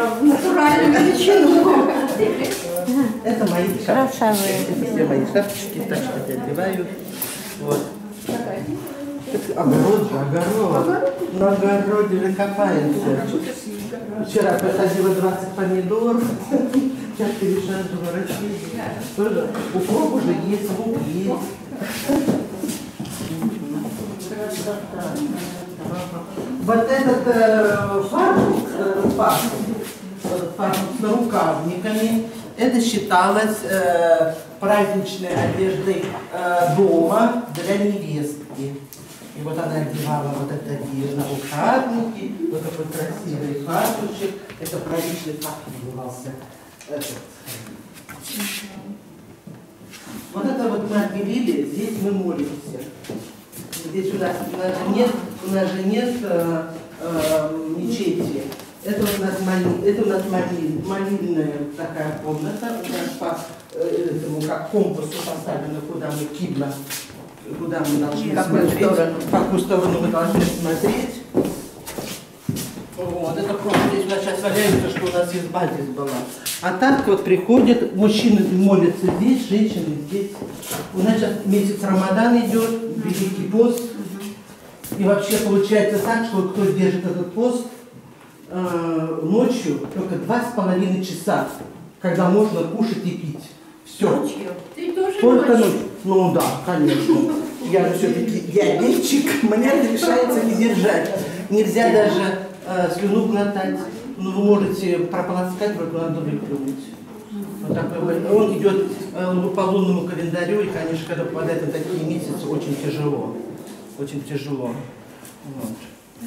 натуральную величину. Это мои Красавые. Это все мои шапочки, так что я одеваю. Вот. Огород же, огород. На огороде же копаемся. Вчера посадила 20 помидор. Сейчас пересаживаю растения. Укроп уже есть, лук есть. Вот этот фартук с нарукавниками, это считалось праздничной одеждой дома для невестки. И вот она одевала вот такие нарукавники, вот такой красивый фартучек. Это праздничный фартук назывался. Вот это вот мы отделили, здесь мы молимся. Здесь у нас же нет мечети. Это у нас молильная такая комната. У нас по этому как компасу поставлено, куда мы кибла, куда мы должны смотреть, в какую сторону мы должны смотреть. Вот, это просто здесь у нас сейчас валяется, что у нас изба здесь была. А так вот приходят, мужчины молятся здесь, женщины здесь. У нас сейчас месяц Рамадан идет, Великий пост. И вообще получается так, что кто держит этот пост ночью, только 2,5 часа, когда можно кушать и пить. Все. Ты тоже только ночью? ночью. Ну да, конечно. Я все-таки диабетчик, мне решается не держать. Нельзя даже слюну глотать. Ну, вы можете прополоскать, вот надо выплюнуть. Вот такой. Он идет по лунному календарю, и, конечно, когда попадает на такие месяцы, очень тяжело. Очень тяжело. Вот.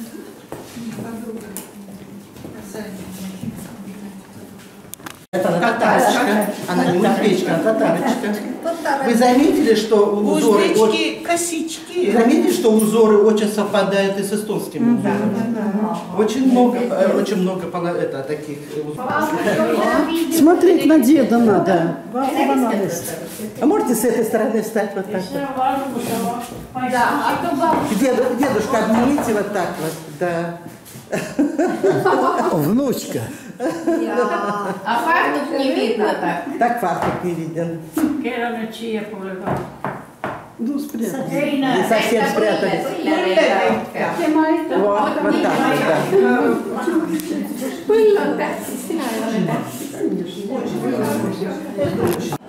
Это она татарочка. Она не узбечка, она татарочка. Вы заметили, что узоры... Узбечки, косички. Заметили, что узоры очень совпадают и с эстонскими узорами? Очень много таких узоров. Смотреть на деда надо. А можете с этой стороны встать вот так вот? Да, а то бабушка. Дедушка, обнимите вот так вот, да. Внучка. А фартук не видно так. Так фартук не виден. Ну, спрятал. Не совсем спрятались. Вот так вот, да.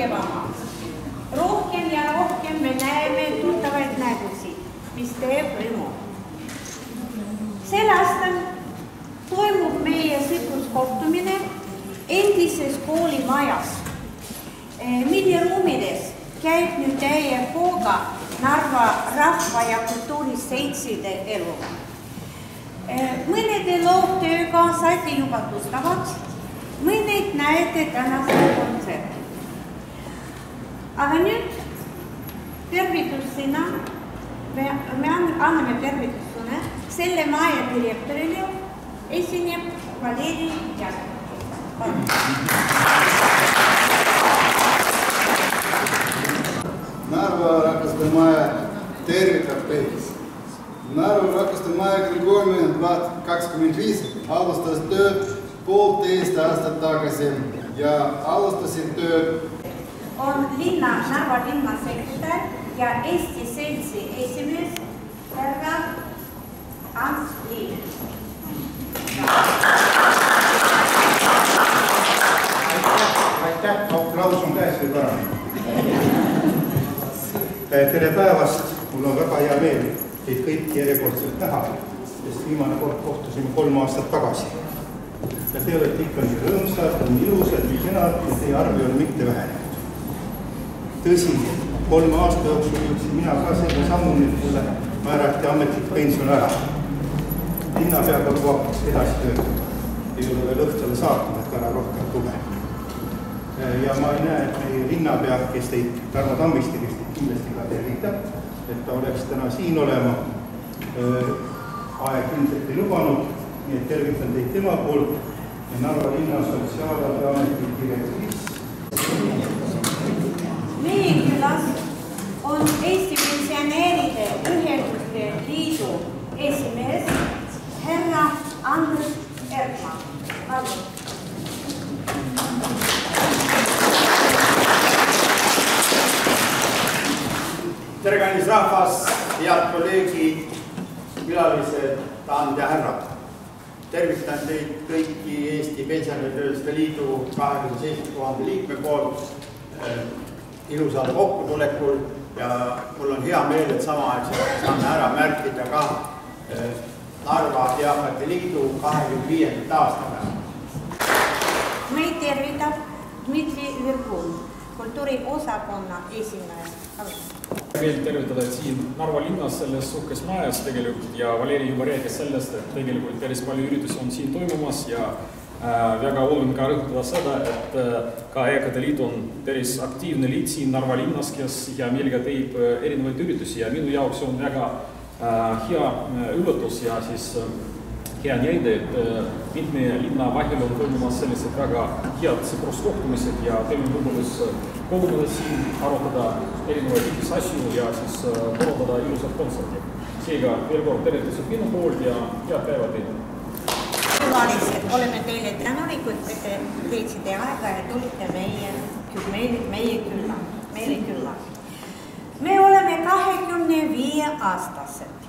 tugevamaks. Rohkem ja rohkem me näeme tuttavaid nägusid, mis teeb rõõmu. Sel aastal toimub meie sõpruskohtumine endises koolimajas, mille ruumides käib nüüd täie hooga Narva rahva- ja kultuuriseltside elu. Mõnede loovtööga saite juba tuttavaks, mõned näete tänasel kontserti. Aga nüüd tervitussõna, me anname tervitussõna selle maja direktorile, esineb Valeri Jakov. Narva Rakaste Maja tervitab teid. Narva Rakaste Maja küll 2025 alustas tööd 1,5 aastat tagasi ja alustasid tööd on Narva linna sekretär ja Eesti Seltsi esimees härra Ants Liiv. Aitäh, aplaus on käes või parem. Tere päevast, mul on väga hea meel teid kõiki järjekordselt näha, sest viimane kord kohtusime 3 aastat tagasi. Ja te olete ikka nii rõõmsad, nii ilusad, nii kenad ja teie arv ei ole mitte vähenenud. Tõsi, 3 aasta jooksul jõudsin mina ka selle sammuni, et mulle määrati ametlik pension ära. Linnapeaga lubaks edasi töötada. Ei ole veel õhtule saatnud, et ära rohkem tule. Ja ma ei näe, et meie linnapea, kes teid, Tarmo Tammiste, kes teid kindlasti ka tervitab, et ta oleks täna siin olema. Aeg ilmselt ei lubanud, nii et tervitan teid tema poolt ja Narva linna sotsiaalabi ametlik direktriis. Meie külas on Eesti Pensionäride Ühenduste Liidu esimees härra Andres Erkman. Tere kallis rahvas, head kolleegid, külalised, daamid ja härrad. Tervitan teid kõiki Eesti Pensionäride Liidu 27 000 liikme poolt ilusal kokkutulekul ja mul on hea meel, et samaaegselt saame ära märkida ka Narva Eakate Liidu 25. aastapäeva. Meid tervitab Dmitri Virgun, kultuuriosakonna esimees. Veel tervitada siin Narva linnas selles suhkes majas tegelikult ja Valeri juba rääkis sellest, et tegelikult päris palju üritusi on siin toimumas ja väga oluline ka rõhutada seda, et ka Eakate Liit on päris aktiivne liit siin Narva linnas, kes hea meelega teeb erinevaid üritusi ja minu jaoks on väga hea üllatus ja siis hea näide, et mitme linna vahel on toimumas sellised väga head sõpruskohtumised ja teeme võimalus koguneda siin, arutada erinevaid asju ja siis korraldada ilusat kontserti. Seega veel kord tervitused minu poolt ja head päeva teile. Külalised, oleme teile tänulikud, et te teeksite aega ja tulite meie külla. Me oleme 25-aastased.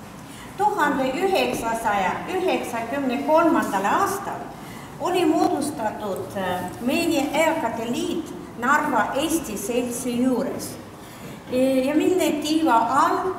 1993. aastal oli moodustatud meie Eakate Liit Narva Eesti Seltsi juures ja mille tiiva all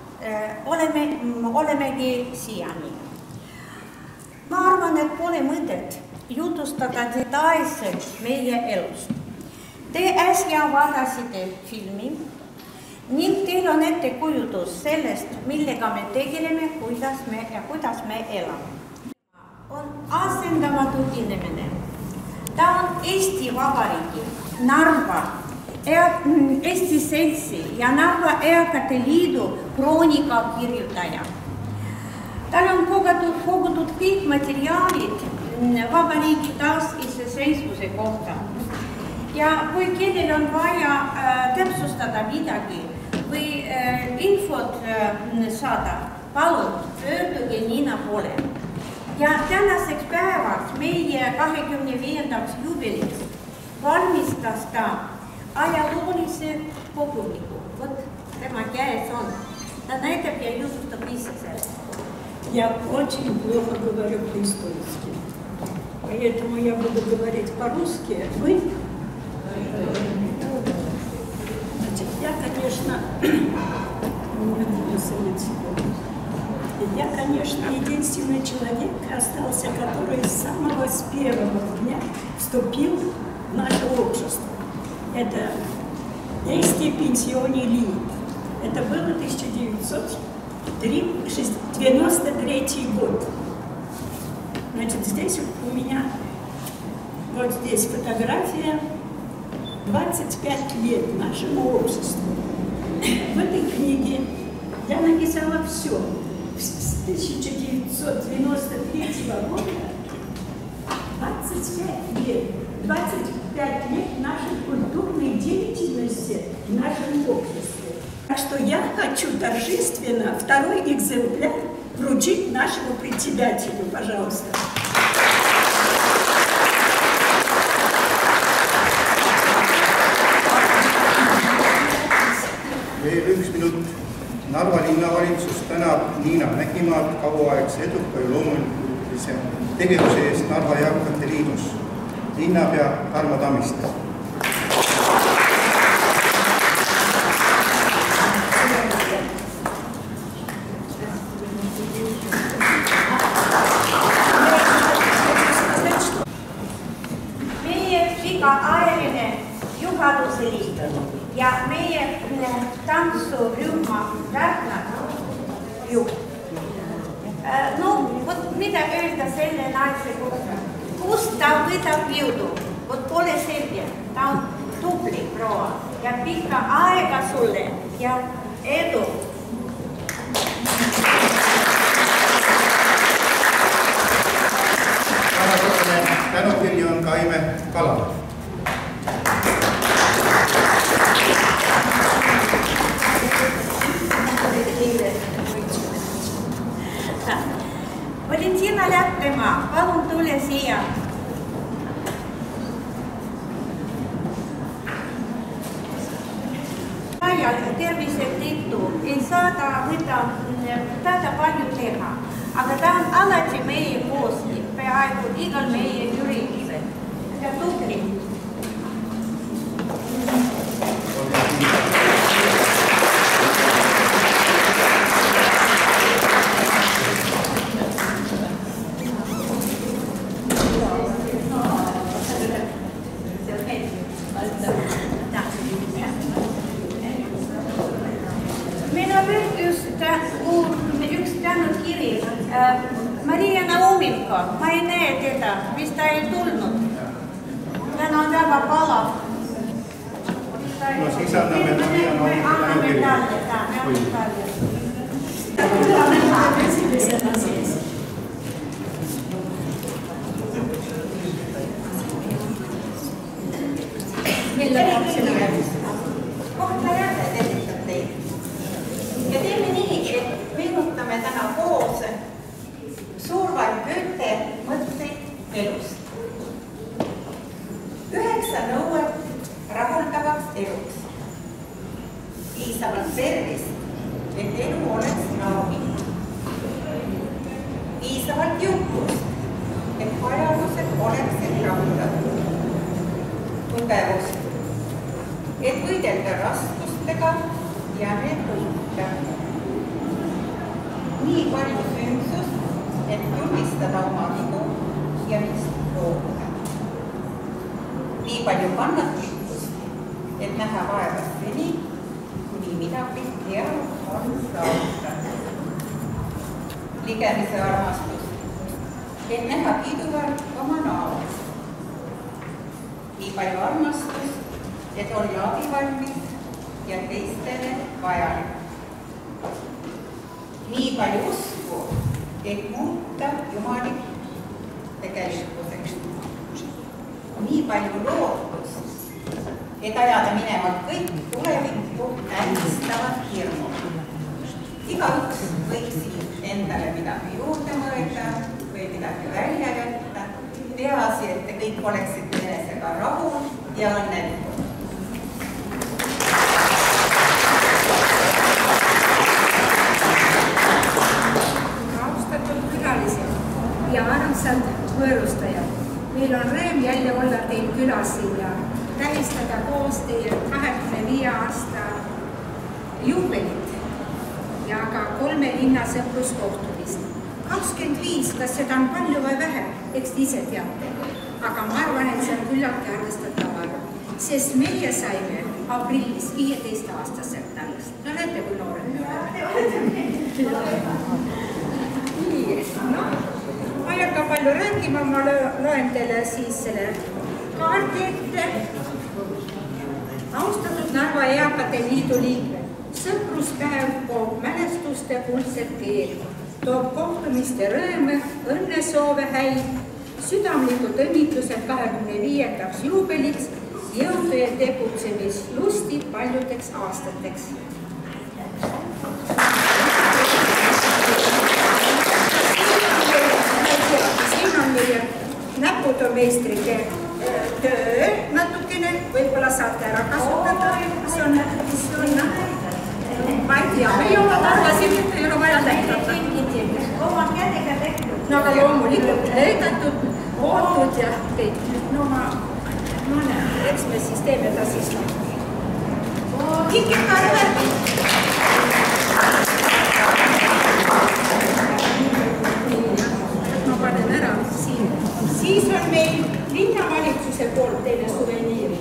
olemegi siiani. Ma arvan, et pole mõtet jutustada detailselt meie elust. Te äsja vaatasite filmi ning teil on ettekujutus sellest, millega me tegeleme, kuidas me elame. On asendamatu inimene. Ta on Eesti Vabariigi, Narva, Eesti Seltsi ja Narva Eakate Liidu kroonika kirjutaja. Tal on kogutud kõik materjalid vabariigi taasiseseisvuse kohta. Ja kui kellel on vaja täpsustada midagi või infot saada, palun pöörduge Niina poole. Ja tänaseks päevaks meie 25. juubeliks valmistas ta ajaloolise kogumiku. Vot tema käes on. Ta näitab ja jutustab ise sellest. Я очень плохо говорю по-эстонски, поэтому я буду говорить по-русски. Вы? единственный человек остался, который с самого первого дня вступил в наше общество. Это действие пенсионный лимит. Это было 1993 год. Значит, здесь у меня, вот здесь фотография, 25 лет нашему обществу. В этой книге я написала все. С 1993 года 25 лет нашей культурной деятельности в нашем обществе. Так что я хочу торжественно второй экземпляр вручить нашему председателю, пожалуйста. Veel üks minut. Narva linnavalitsus tänab Niina Mägimaad kauaaegse eduka ja loomulise tegevuse eest Narva Eakate Liidus. Linnapea Tarmo Tammiste. Meie pikaajaline juhatuse liit ja meie tantsurühma Rähna juht. No, vot mida öelda selle naise kohta? Kust ta võtab jõudu? Vot pole selge. Ta on tubli proua ja pikka aega sulle ja edu. Tänukirja on Kaime Kala. Valentina Lättemaa, palun tule siia. Ajal tervise tõttu ei saa ta väga palju teha, aga ta on alati meie koos, peaaegu igal meie üritusel. Ta tubli. Meil on üks tänukiri. Maria Nauminko, ma ei näe teda, mis ta ei tulnud. Täna on väga palav. No siis anname Maria Nauminko tänukirja. Kohta jääded esitab teid. Ja teeme nii, et meenutame täna koos Suurval Goethe mõtteid elust. 9 nõuet rahuldavaks eluks. Piisavalt tervist, et elu oleks nauding. Piisavalt jõukust, et vajadused oleksid rahuldatud. Tugevust, et võidelda raskustega ja need võita. Nii palju sündsust, et tunnistada oma vigu ja neist loobuda. Nii palju kannatlikkust, et näha vaevast seni, kuni midagi head on saavutatud. Ligemise armastus, et näha kiiduväärt oma naabris. Nii palju armastust, et olla abivalmis ja teistele vajalik. Nii palju usku, et muuta jumalik tegelikkuseks. Nii palju lootust, et ajada minema kõik tulevikku äristavad hirmud. Igaüks võiks endale midagi juurde mõelda või midagi välja jätta. Peaasi, et te kõik oleksite enesega rahul ja õnnelikud. Austatud külalised ja armsad võõrustajad, meil on rõõm jälle olla teil külas ja tähistada koos teie 25 aasta juubelit ja ka 3 linna sõpruskohtumist. 25, kas seda on palju või vähe, eks te ise teate. Aga ma arvan, et see on küllaltki arvestatav arv, sest meie saime aprillis 15-aastaselt alles. No näete, kui noored me oleme. Ma ei hakka palju rääkima, ma loen teile siis selle kaardi ette. Austatud Narva Eakate Liidu liikmed, sõpruspäev toob mälestuste kuldset keeli, toob kohtumiste rõõme, õnnesoove häid, südamlikud õnnitlused 25. juubeliks, jõudu ja tegutsemislusti paljudeks aastateks. Siin on meie näputoomestrite töö natukene, võib-olla saate ära kasutada, mis on, ma ei tea, me juba arvasime, et ei ole vaja näidata. Oma kätega tehtud. No aga loomulikult lõigatud, ootud ja kõik. No näen, eks me siis teeme ta siis. Kikki Karve! Ma panen ära siin. Siis on meil linnavalitsuse poolt teile suveniirid.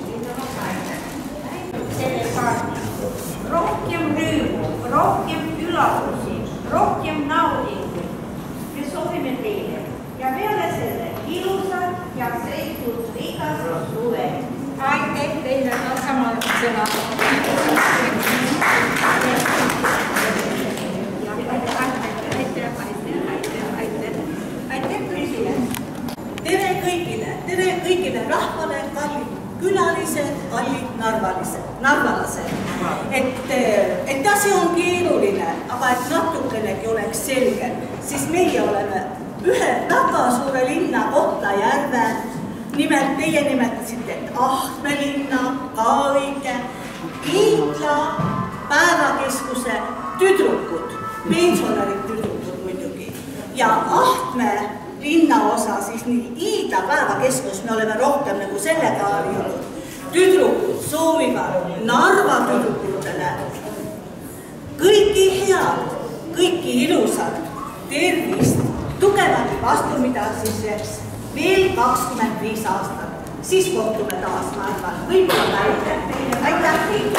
Selle kaardi. Rohkem rõõmu, rohkem üllatusi, rohkem naudingu. Me soovime teile ja peale selle ilusat ja seistud rikas suve. Aitäh teile ka sama sõna. Aitäh kõigile. Tere kõigile rahvale, kallid külalised, kallid narvalased. Et asi on keeruline, aga et natukenegi oleks selge, siis meie oleme ühe väga suure linna Kohtla-Järve, nimelt teie nimetasite Ahtme linna, ka õige, Iidla päevakeskuse tüdrukud, pensionärid tüdrukud muidugi, ja Ahtme linnaosa, siis nii Iidla päevakeskus, me oleme rohkem nagu sellega harjunud. Tüdrukud soovivad Narva tüdrukutele kõiki head, kõiki ilusat, tervist, tugevat vastupidamiseks veel 25 aastat. Siis kohtume taas, ma arvan, võib-olla aitäh teile. Aitäh teile.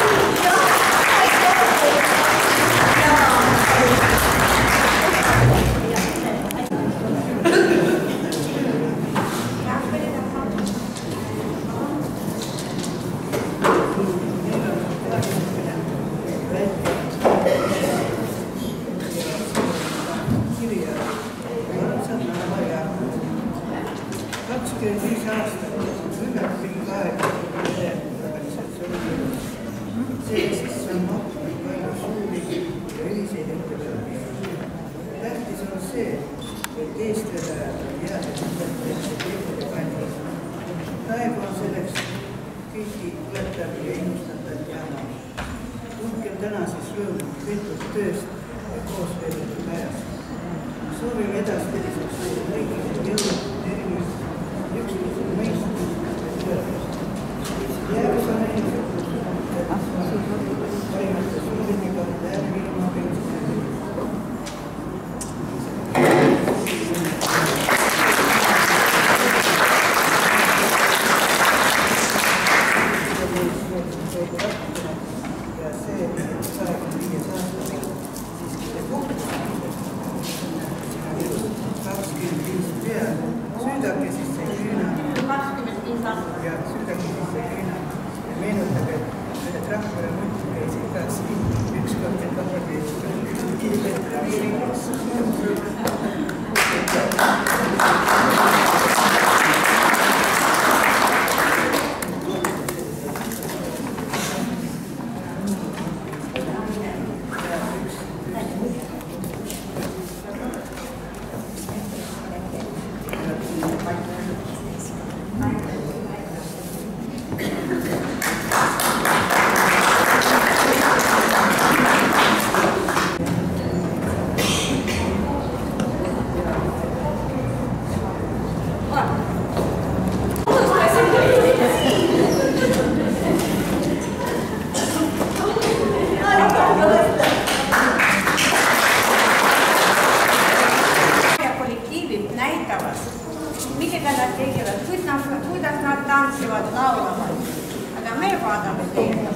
me vaatame teile.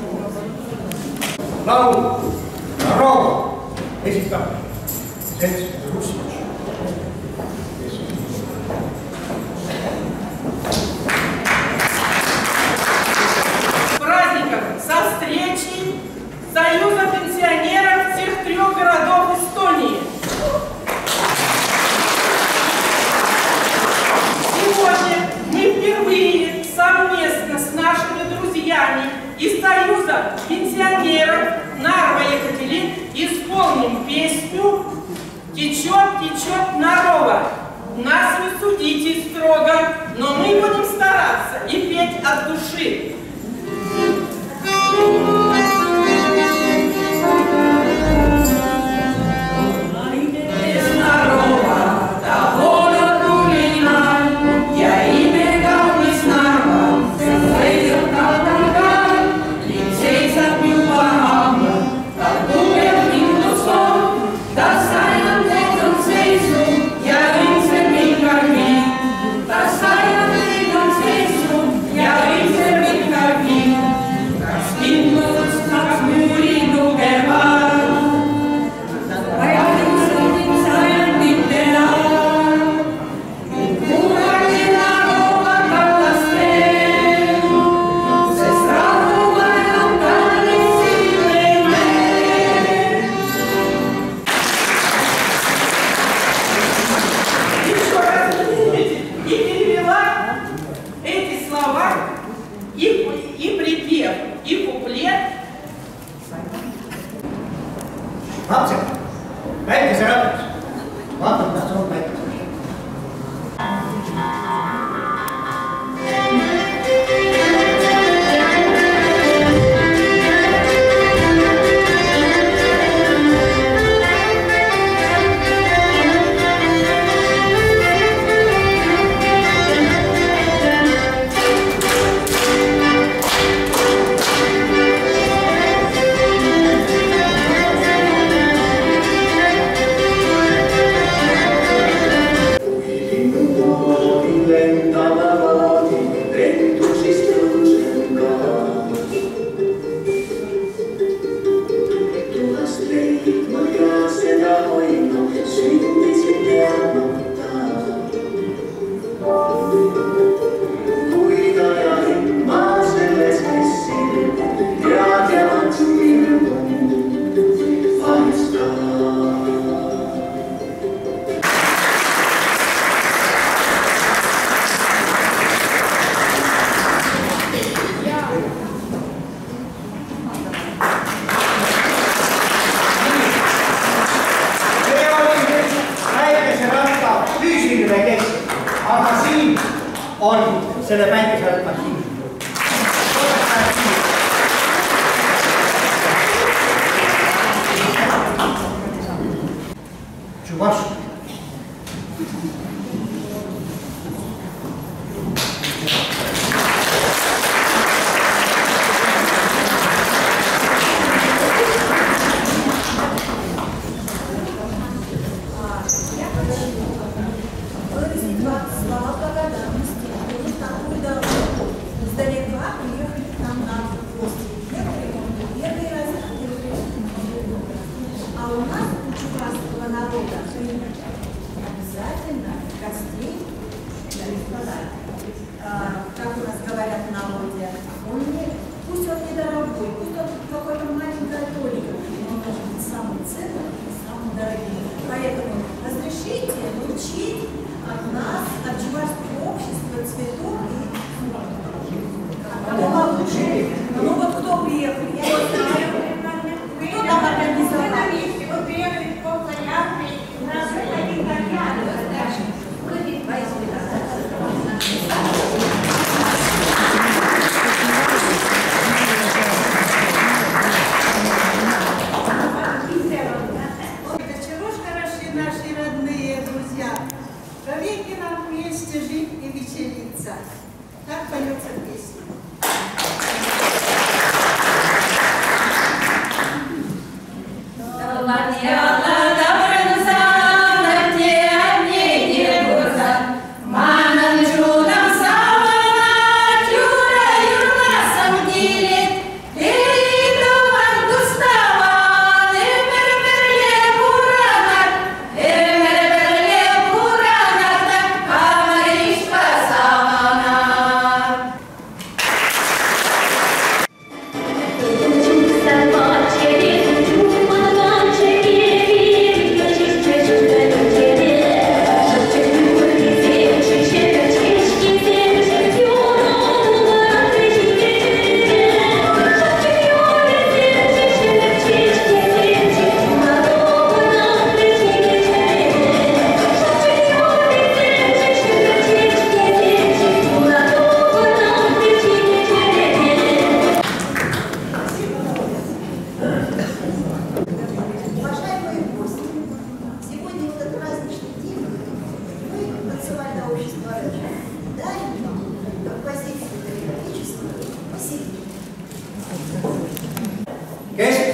Laul Narova esitab selts Russitš. Праздником со встречи Союза пенсионеров всех 3 городов Эстонии. Сегодня мы впервые совместно с нашими друзьями из Союза пенсионеров Нарва-Екатерин исполним песню «Течет, течет Нарова». Нас не судите строго, но мы будем стараться и петь от души. Слова благодарности, такой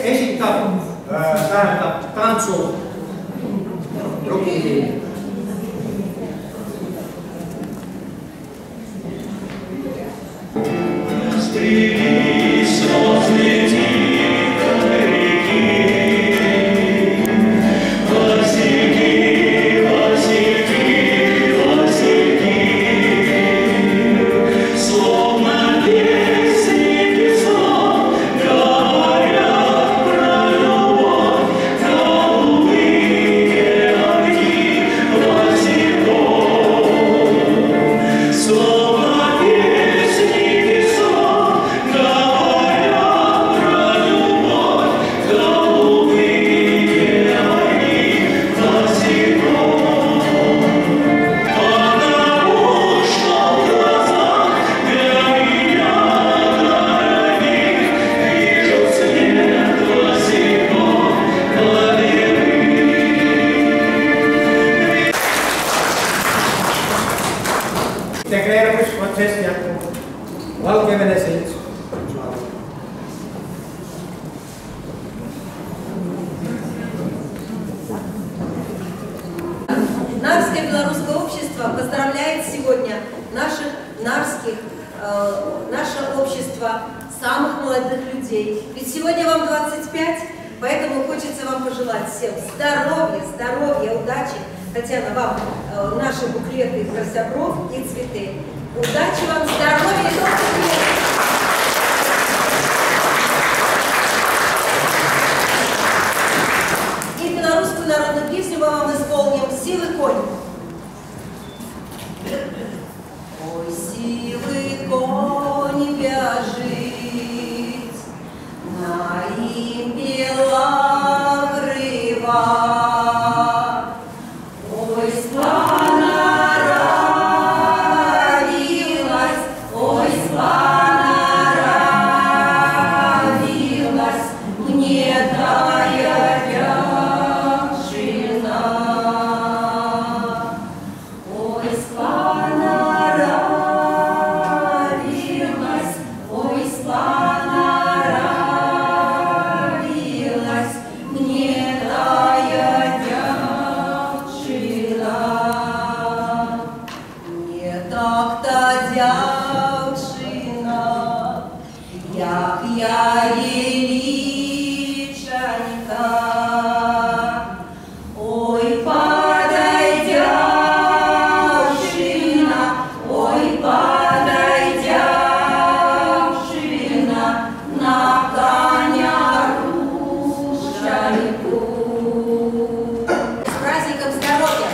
esitab, tähendab tantsu Ruki. Integreerumisprotsess jätkub Valgevene selts. Нарвское белорусское общество поздравляет сегодня наше общество самых молодых людей. Ведь сегодня вам 25, поэтому хочется вам пожелать всем здоровья, удачи. Татьяна, вам наши буклеты про зябров и цветы. Удачи вам, здоровья и добрых лет! И белорусскую народную песню мы вам исполним «Сивый конь». Ой, сивый конь бежит, на им бела грива. Ой, слана родилась, ой, слана родилась, мне тая вяжина. Ой, слана родилась, ой, слана родилась, мне тая не так-то дявчина, як я еличанька. Ой, падай, дявчина, ой, падай, дявчина, на коня рушайку. С праздником здоровья!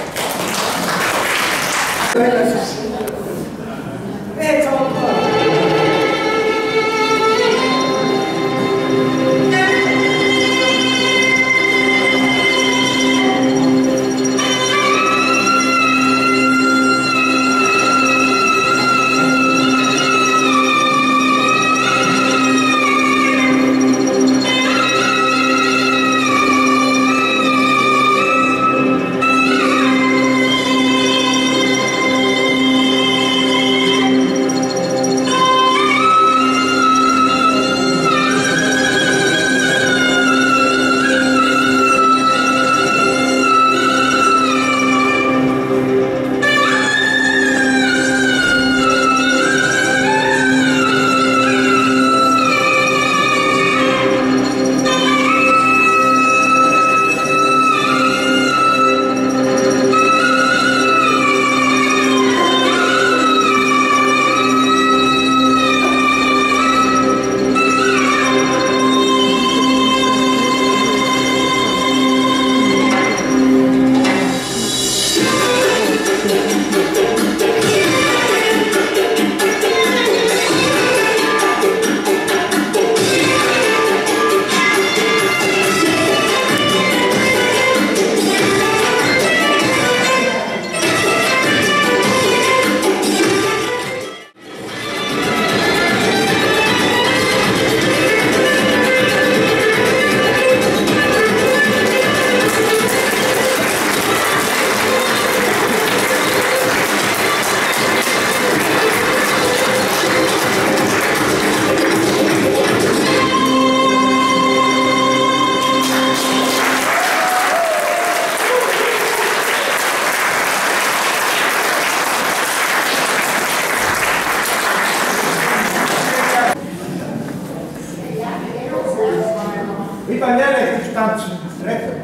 tantsin rekord.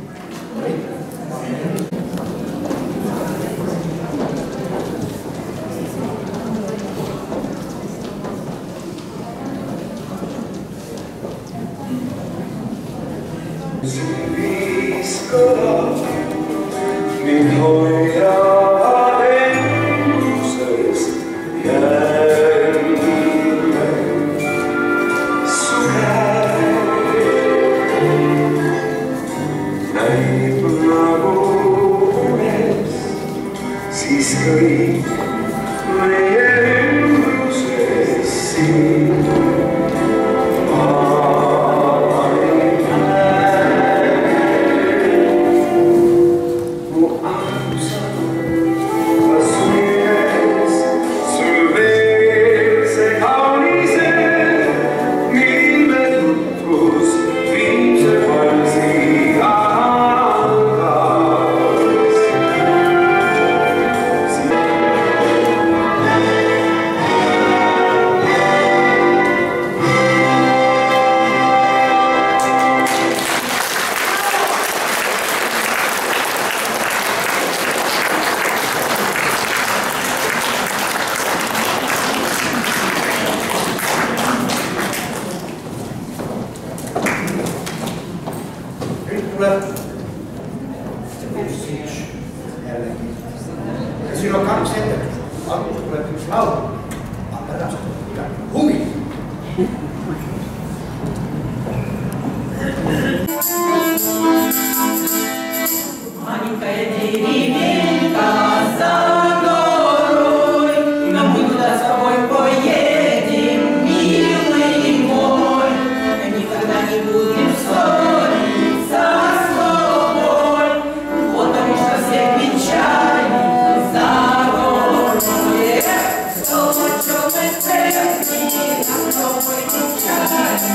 Siin on kaks ettekust. Alguses tuleb üks laul, aga pärast tuleb midagi huvi. Маленькая деревенька за горой, но мы туда с тобой поедем, милый мой. Никогда не будем ссориться с тобой, потому что все печали за горой. Что мы церкви, на новой печали,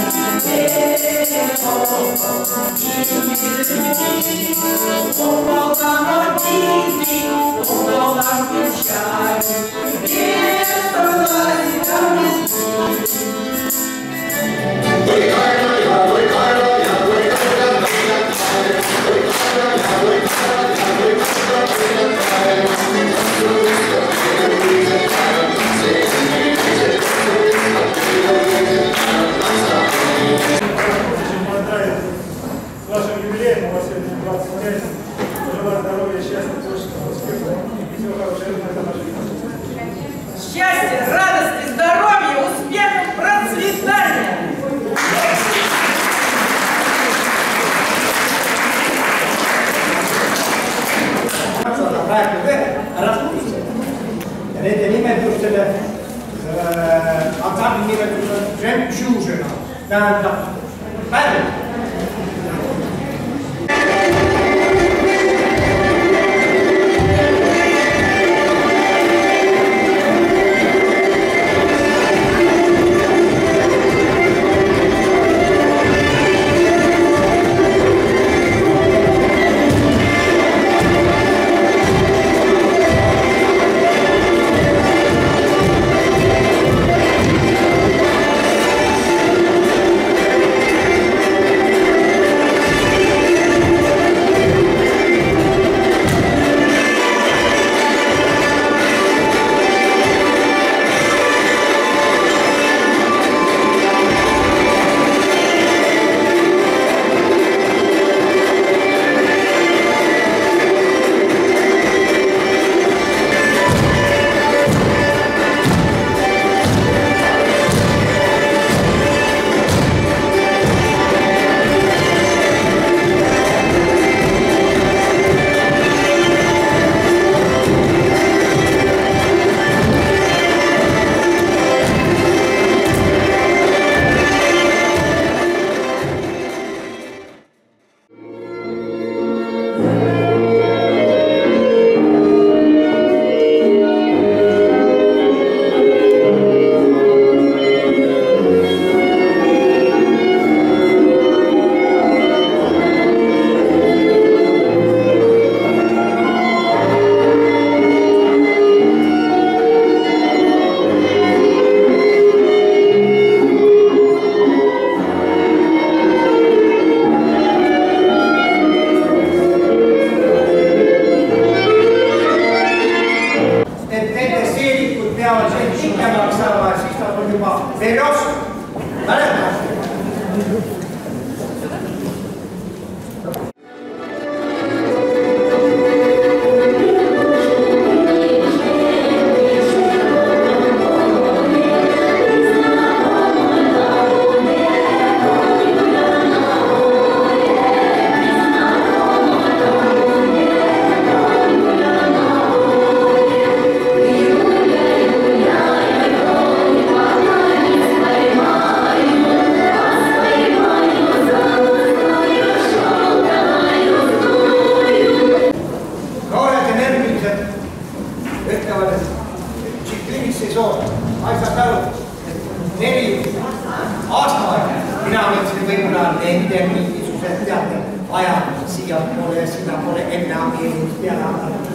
С вашим юбилеем, у вас сегодня 25. Пожелаю здоровья, счастья, творческого успеха и всего хорошего для нашей жизни. Счастья, радости, здоровья, успеха, процветания! Praegu ära tulised. Ja nende nimetus selle ansambli nimetus on Dream Fusion, tähendab päev. seuraan teidän minkälaisuudet ja ajatukset sijoittuneet ja sinä puolelle enää mieluusti vielä antanut.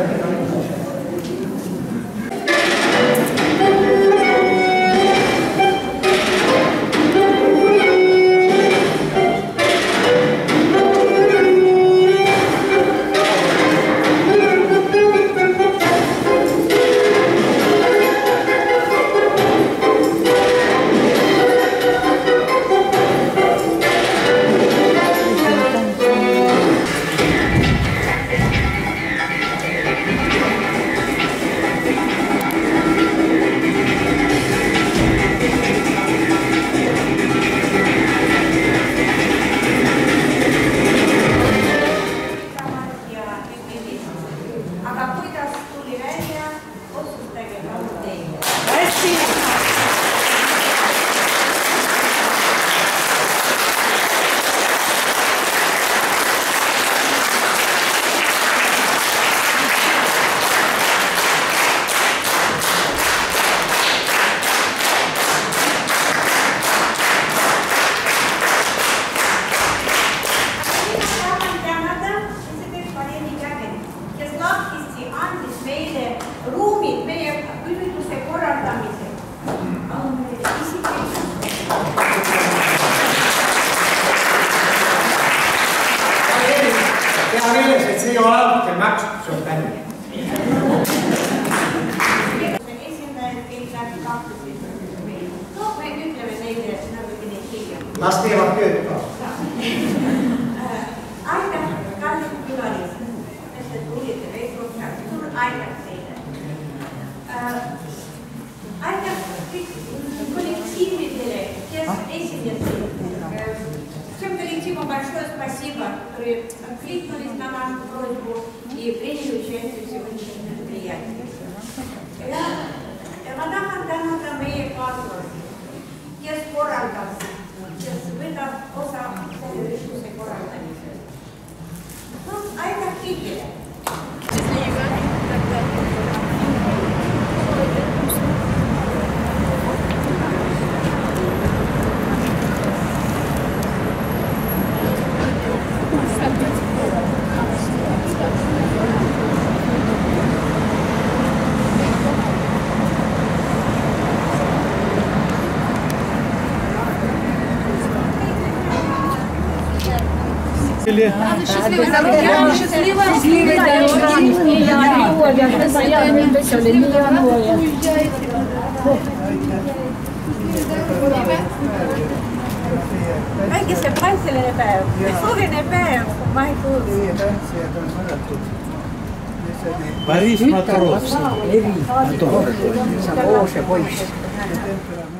Lasten eivät työttää. Aika kallis kylällistä, että tulitte veikkoja, sun aika teille. Aika коллективные, kes esinesid. Всем коллективам большое спасибо, которые откликнулись на нашу просьбу и приняли участие в сегодняшнем мероприятии. Ma tahan tänada meie kaaslasi, kes korraldas, kes võtab osa selle ürituse korraldamisest. Aitäh kõigile! Счастливой дороги, я Оля, постоянно веселый, миллионное. Kaikissa paistelinen päivä. Surullinen päivä, kun mä en kuulu. Борис Матровский.